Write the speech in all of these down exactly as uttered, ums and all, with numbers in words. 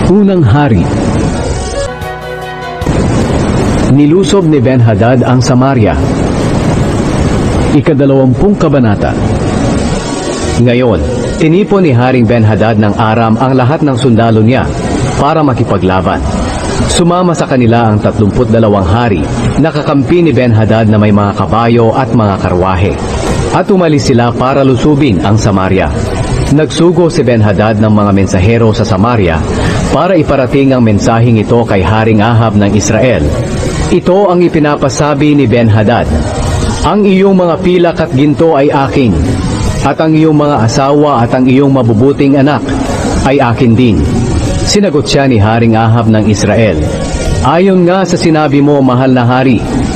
Unang Hari. Nilusob ni Ben-Hadad ang Samaria. Ikadalawampung kabanata. Ngayon, tinipon ni Haring Ben-Hadad ng Aram ang lahat ng sundalo niya para makipaglaban. Sumama sa kanila ang tatlumput dalawang hari, nakakampi ni Ben-Hadad na may mga kabayo at mga karwahe. At umalis sila para lusubin ang Samaria. Nagsugo si Ben-Hadad ng mga mensahero sa Samaria para iparating ang mensaheng ito kay Haring Ahab ng Israel. Ito ang ipinapasabi ni Ben-Hadad: "Ang iyong mga pilak at ginto ay akin, at ang iyong mga asawa at ang iyong mabubuting anak ay akin din." Sinagot siya ni Haring Ahab ng Israel: "Ayon nga sa sinabi mo, mahal na hari,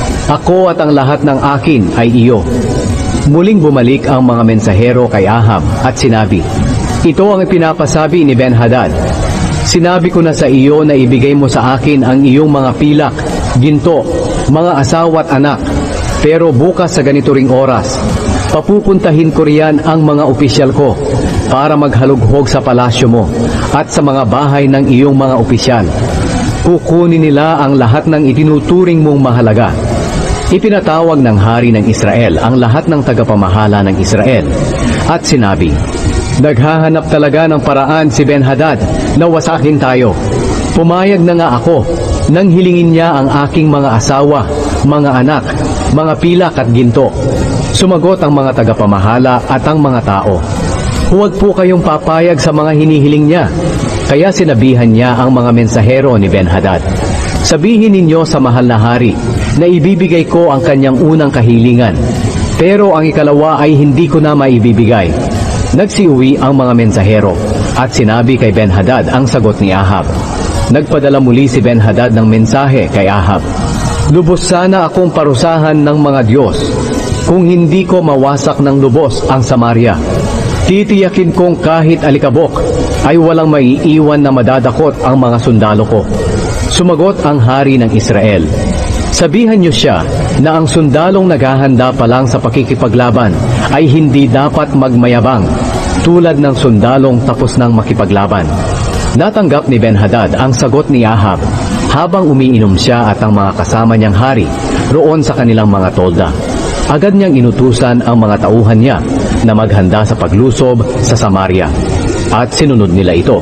ako at ang lahat ng akin ay iyo." Muling bumalik ang mga mensahero kay Ahab at sinabi, "Ito ang ipinapasabi ni Ben-Hadad: Sinabi ko na sa iyo na ibigay mo sa akin ang iyong mga pilak, ginto, mga asawa at anak. Pero bukas sa ganito ring oras, papupuntahin ko riyan ang mga opisyal ko para maghalughog sa palasyo mo at sa mga bahay ng iyong mga opisyal. Kukunin nila ang lahat ng itinuturing mong mahalaga." Ipinatawag ng hari ng Israel ang lahat ng tagapamahala ng Israel at sinabi, "Naghahanap talaga ng paraan si Ben-Hadad na wasakin tayo. Pumayag na nga ako nang hilingin niya ang aking mga asawa, mga anak, mga pilak at ginto." Sumagot ang mga tagapamahala at ang mga tao, "Huwag po kayong papayag sa mga hinihiling niya." Kaya sinabihan niya ang mga mensahero ni Ben-Hadad, "Sabihin ninyo sa mahal na hari na ibibigay ko ang kanyang unang kahilingan, pero ang ikalawa ay hindi ko na maibibigay." Nagsiuwi ang mga mensahero at sinabi kay Ben-Hadad ang sagot ni Ahab. Nagpadala muli si Ben-Hadad ng mensahe kay Ahab, "Lubos sana akong parusahan ng mga Diyos kung hindi ko mawasak ng lubos ang Samaria. Titiyakin kong kahit alikabok ay walang maiiwan na madadakot ang mga sundalo ko." Sumagot ang hari ng Israel, "Sabihan niyo siya na ang sundalong naghahanda pa lang sa pakikipaglaban ay hindi dapat magmayabang tulad ng sundalong tapos nang makipaglaban." Natanggap ni Ben-Hadad ang sagot ni Ahab habang umiinom siya at ang mga kasama niyang hari roon sa kanilang mga tolda. Agad niyang inutusan ang mga tauhan niya na maghanda sa paglusob sa Samaria at sinunod nila ito.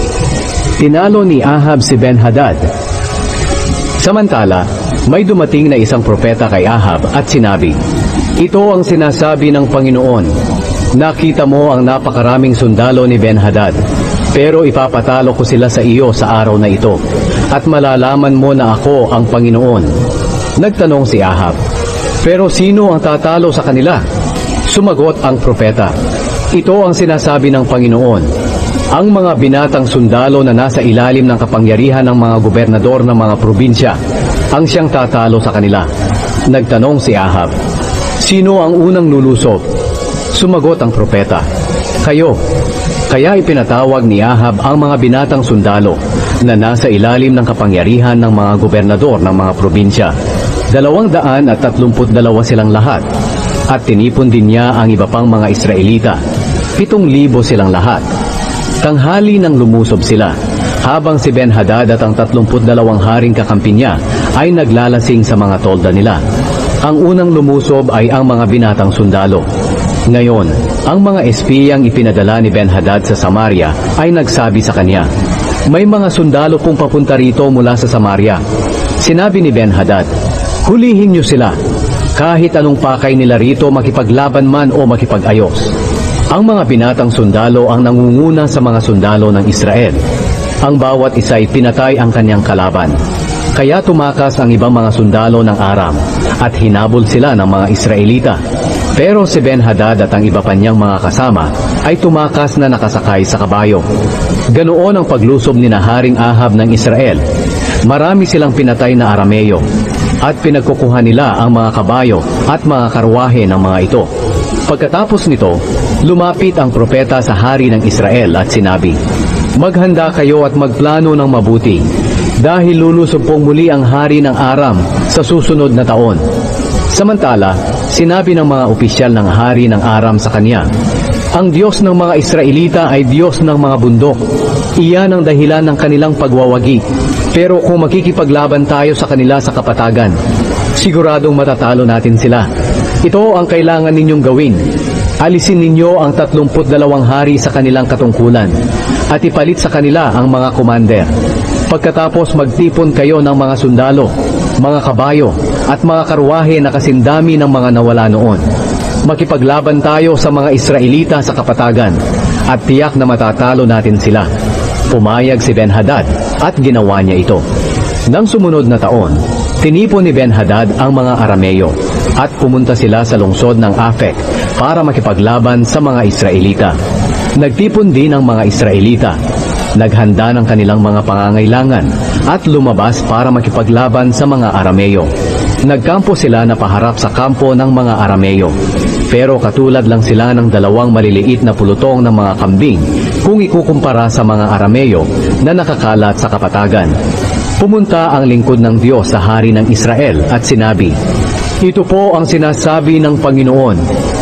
Tinalo ni Ahab si Ben-Hadad. Samantala, may dumating na isang propeta kay Ahab at sinabi, "Ito ang sinasabi ng Panginoon, nakita mo ang napakaraming sundalo ni Ben-Hadad, pero ipapatalo ko sila sa iyo sa araw na ito, at malalaman mo na ako ang Panginoon." Nagtanong si Ahab, "Pero sino ang tatalo sa kanila?" Sumagot ang propeta, "Ito ang sinasabi ng Panginoon, ang mga binatang sundalo na nasa ilalim ng kapangyarihan ng mga gobernador ng mga probinsya ang siyang tatalo sa kanila." Nagtanong si Ahab, "Sino ang unang lulusob?" Sumagot ang propeta, "Kayo." Kaya ipinatawag ni Ahab ang mga binatang sundalo na nasa ilalim ng kapangyarihan ng mga gobernador ng mga probinsya. Dalawang daan at tatlumput dalawa silang lahat, at tinipon din niya ang iba pang mga Israelita. Pitong libo silang lahat. Tanghali nang lumusob sila, habang si Ben-Hadad at ang tatlumput dalawang haring kakampi niya ay naglalasing sa mga tolda nila. Ang unang lumusob ay ang mga binatang sundalo. Ngayon, ang mga espiyang ipinadala ni Ben-Hadad sa Samaria ay nagsabi sa kanya, "May mga sundalo pong papunta rito mula sa Samaria." Sinabi ni Ben-Hadad, "Hulihin niyo sila, kahit anong pakay nila rito, makipaglaban man o makipag-ayos." Ang mga binatang sundalo ang nangunguna sa mga sundalo ng Israel. Ang bawat isa ay pinatay ang kanyang kalaban. Kaya tumakas ang ibang mga sundalo ng Aram at hinabol sila ng mga Israelita. Pero si Ben-Hadad at ang iba pa niyang mga kasama ay tumakas na nakasakay sa kabayo. Ganoon ang paglusob ni na Haring Ahab ng Israel. Marami silang pinatay na Arameo at pinagkukuha nila ang mga kabayo at mga karwahe ng mga ito. Pagkatapos nito, lumapit ang propeta sa hari ng Israel at sinabi, "Maghanda kayo at magplano ng mabuti, dahil lulusob pong muli ang hari ng Aram sa susunod na taon." Samantala, sinabi ng mga opisyal ng hari ng Aram sa kanya, "Ang Diyos ng mga Israelita ay Diyos ng mga bundok. Iyan ang dahilan ng kanilang pagwawagi. Pero kung makikipaglaban tayo sa kanila sa kapatagan, siguradong matatalo natin sila. Ito ang kailangan ninyong gawin. Alisin ninyo ang tatlumput dalawang hari sa kanilang katungkulan at ipalit sa kanila ang mga commander. Pagkatapos magtipon kayo ng mga sundalo, mga kabayo at mga karwahe na kasindami ng mga nawala noon. Makipaglaban tayo sa mga Israelita sa kapatagan at tiyak na matatalo natin sila. Pumayag si Ben-Hadad at ginawa niya ito. Nang sumunod na taon, tinipon ni Ben-Hadad ang mga Arameyo at pumunta sila sa lungsod ng Afek para makipaglaban sa mga Israelita. Nagtipon din ang mga Israelita. Naghanda ng kanilang mga pangangailangan at lumabas para makipaglaban sa mga Arameyo. Nagkampo sila na paharap sa kampo ng mga Arameyo. Pero katulad lang sila ng dalawang maliliit na pulutong ng mga kambing kung ikukumpara sa mga Arameyo na nakakalat sa kapatagan. Pumunta ang lingkod ng Diyos sa hari ng Israel at sinabi, "Ito po ang sinasabi ng Panginoon.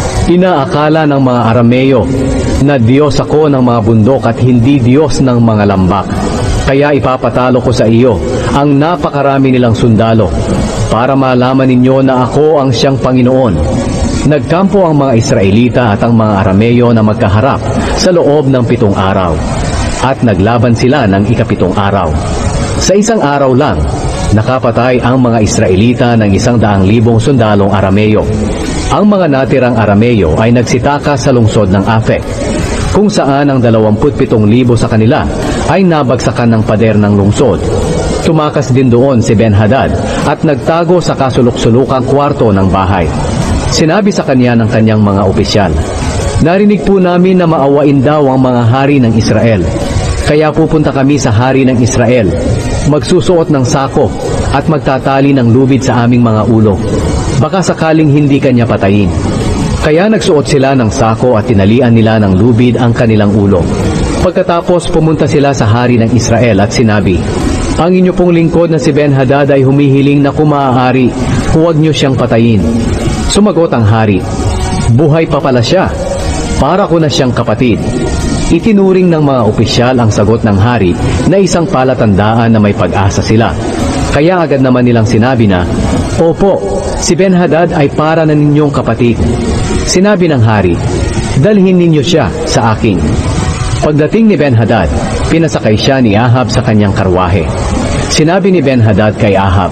Inaakala ng mga Arameyo na Diyos ako ng mga bundok at hindi Diyos ng mga lambak. Kaya ipapatalo ko sa iyo ang napakarami nilang sundalo para malaman ninyo na ako ang siyang Panginoon." Nagkampo ang mga Israelita at ang mga Arameyo na magkaharap sa loob ng pitong araw. At naglaban sila ng ikapitong araw. Sa isang araw lang, nakapatay ang mga Israelita ng isang daang libong sundalong Arameyo. Ang mga natirang Arameyo ay nagsitaka sa lungsod ng Afek, kung saan ang dalawamput pitong libo sa kanila ay nabagsakan ng pader ng lungsod. Tumakas din doon si Ben-Hadad at nagtago sa kasulok-sulukang kwarto ng bahay. Sinabi sa kanya ng kanyang mga opisyal, "Narinig po namin na maawain daw ang mga hari ng Israel. Kaya pupunta kami sa hari ng Israel, magsusuot ng sako at magtatali ng lubid sa aming mga ulo. Baka sakaling hindi kanya patayin." Kaya nagsuot sila ng sako at tinalian nila ng lubid ang kanilang ulo. Pagkatapos pumunta sila sa hari ng Israel at sinabi, "Ang inyo pong lingkod na si Ben-Hadad ay humihiling na kung maaari, huwag niyo siyang patayin." Sumagot ang hari, "Buhay pa pala siya. Para ko na siyang kapatid." Itinuring ng mga opisyal ang sagot ng hari na isang palatandaan na may pag-asa sila. Kaya agad naman nilang sinabi na, "Opo, si Ben-Hadad ay para na ninyong kapatid." Sinabi ng hari, "Dalhin ninyo siya sa akin." Pagdating ni Ben-Hadad, pinasakay siya ni Ahab sa kanyang karwahe. Sinabi ni Ben-Hadad kay Ahab,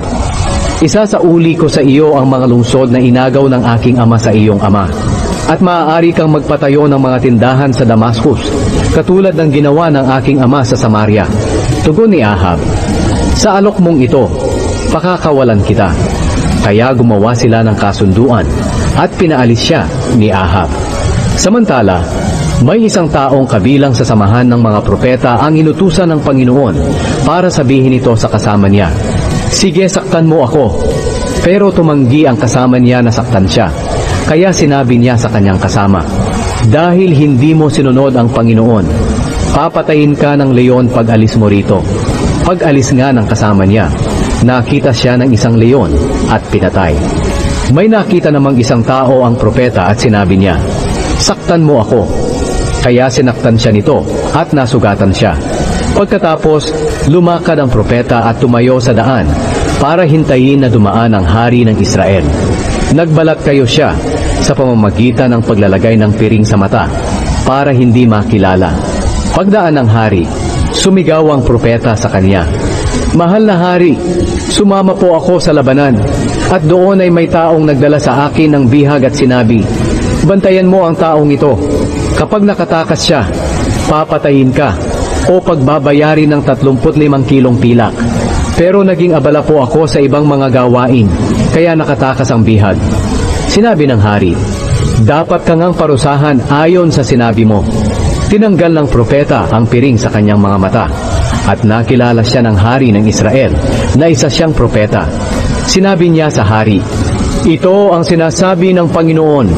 "Isasauli ko sa iyo ang mga lungsod na inagaw ng aking ama sa iyong ama, at maaari kang magpatayo ng mga tindahan sa Damascus, katulad ng ginawa ng aking ama sa Samaria." Tugon ni Ahab, "Sa alok mong ito, pakakawalan kita." Kaya gumawa sila ng kasunduan at pinaalis siya ni Ahab. Samantala, may isang taong kabilang sa samahan ng mga propeta ang inutusan ng Panginoon para sabihin ito sa kasama niya, "Sige, saktan mo ako." Pero tumanggi ang kasama niya na saktan siya. Kaya sinabi niya sa kanyang kasama, "Dahil hindi mo sinunod ang Panginoon, papatayin ka ng leon pag alis mo rito." Pag alis nga ng kasama niya, nakita siya ng isang leon at pinatay. May nakita namang isang tao ang propeta at sinabi niya, "Saktan mo ako." Kaya sinaktan siya nito at nasugatan siya. Pagkatapos, lumakad ang propeta at tumayo sa daan para hintayin na dumaan ang hari ng Israel. Nagbalat kayo siya sa pamamagitan ng paglalagay ng piring sa mata para hindi makilala. Pagdaan ng hari, sumigaw ang propeta sa kanya, "Mahal na hari, sumama po ako sa labanan." At doon ay may taong nagdala sa akin ng bihag at sinabi, "Bantayan mo ang taong ito. Kapag nakatakas siya, papatayin ka o pagbabayarin ng tatlumput limang kilong pilak." Pero naging abala po ako sa ibang mga gawain, kaya nakatakas ang bihag. Sinabi ng hari, "Dapat ka ngang parusahan ayon sa sinabi mo." Tinanggal ng propeta ang piring sa kanyang mga mata, at nakilala siya ng hari ng Israel na isa siyang propeta. Sinabi niya sa hari, "Ito ang sinasabi ng Panginoon,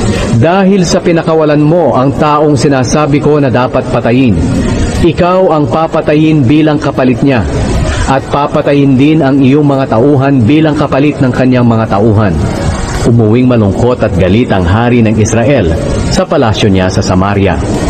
dahil sa pinakawalan mo ang taong sinasabi ko na dapat patayin, ikaw ang papatayin bilang kapalit niya, at papatayin din ang iyong mga tauhan bilang kapalit ng kanyang mga tauhan." Umuwing malungkot at galit ang hari ng Israel sa palasyo niya sa Samaria.